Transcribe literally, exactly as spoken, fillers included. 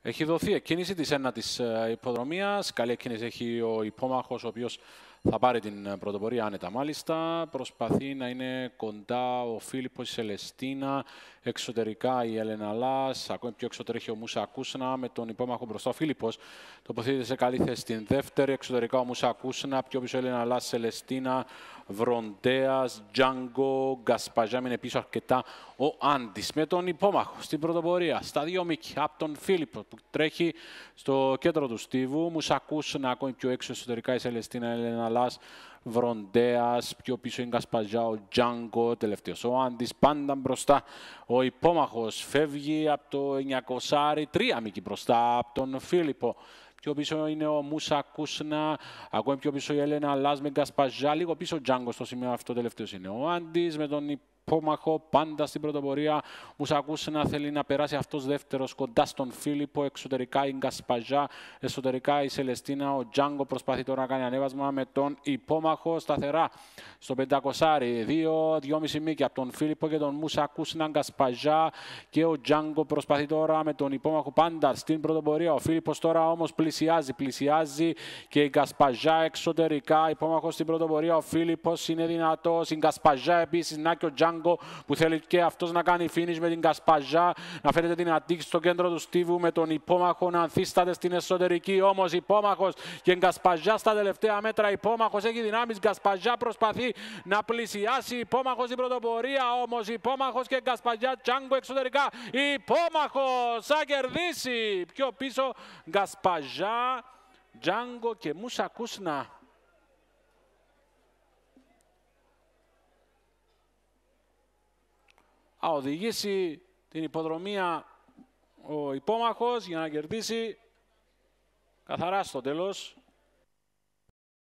Έχει δοθεί εκκίνηση της ένατης υποδρομίας. Καλή εκκίνηση έχει ο υπόμαχος, ο οποίος θα πάρει την πρωτοπορία άνετα μάλιστα. Προσπαθεί να είναι κοντά ο Φίλιππος, η Σελεστίνα. Εξωτερικά η Έλενα Λάς. Ακόμη πιο εξωτερικά έχει ο Μούσα Κούσνα με τον υπόμαχο μπροστά. Ο Φίλιππος τοποθετείται σε καλή θέση στην δεύτερη. Εξωτερικά ο Μούσα Κούσνα. Πιο πίσω η Έλενα Λάς, Σελεστίνα. Βροντέας, Τζάνγκο, Γκασπαζιά είναι πίσω αρκετά ο Άντης με τον υπόμαχο στην πρωτοπορία. Στα δύο μήκη από τον Φίλιππο που τρέχει στο κέντρο του στίβου. Μουσακούς να ακόμη πιο έξω εσωτερικά η Σελεστίνα, Ελένα Λάς, Βροντέας, πιο πίσω η Γκασπαζιά, ο Τζάνγκο, τελευταίος ο Άντης. Πάντα μπροστά ο υπόμαχος φεύγει από το εννιακόσια, τρία μήκη μπροστά από τον Φίλιππο. Πιο πίσω είναι ο Μούσα Κούσνα, ακόμη πιο πίσω η Έλενα Λάς με Γκασπαζιά, λίγο πίσω ο Τζάνγκο στο σημείο αυτό τελευταίος είναι ο Άντης με τον υπόμαχο πάντα στην πρωτοπορία. Μούσα Κούσνα θέλει να περάσει αυτός δεύτερος κοντά στον Φίλιππο, εξωτερικά η Γκασπαζιά, εσωτερικά η Σελεστίνα, ο Τζάνγκο προσπαθεί τώρα να κάνει ανέβασμα με τον υπόμαχο σταθερά στο πεντακόσια, δύο δυόμισι μήκη από τον Φίλιππο και τον Μούσα Κούσνα, Γκασπαζιά και ο Τζάνγκο προσπαθεί τώρα με τον υπόμαχο πάντα στην πρωτοπορία. Ο Φίλιππος τώρα όμως πλησιάζει, πλησιάζει και η Γκασπαζιά εξωτερικά, υπόμαχος στην πρωτοπορία. Ο Φίλιππος είναι δυνατός, η Γκασπαζιά επίσης, να και ο Τζάνγκο που θέλει και αυτός να κάνει finish με την Γκασπαζιά, να φέρεται την αντίξη στο κέντρο του στίβου με τον υπόμαχο να ανθίσταται στην εσωτερική. Όμως υπόμαχος και Γκασπαζιά στα τελευταία μέτρα. Υπόμαχος έχει δυνάμεις, Γκασπαζιά προσπαθεί να πλησιάσει. Υπόμαχος στην πρωτοπορία, όμως υπόμαχος και Γκασπαζιά, Τζάνγκο εξωτερικά. Υπόμαχος θα κερδίσει. Πιο πίσω Γκασπαζιά, Τζάνγκο και Μούσα Κούσνα. Θα οδηγήσει την υποδρομία ο υπόμαχος για να κερδίσει καθαρά στο τέλος.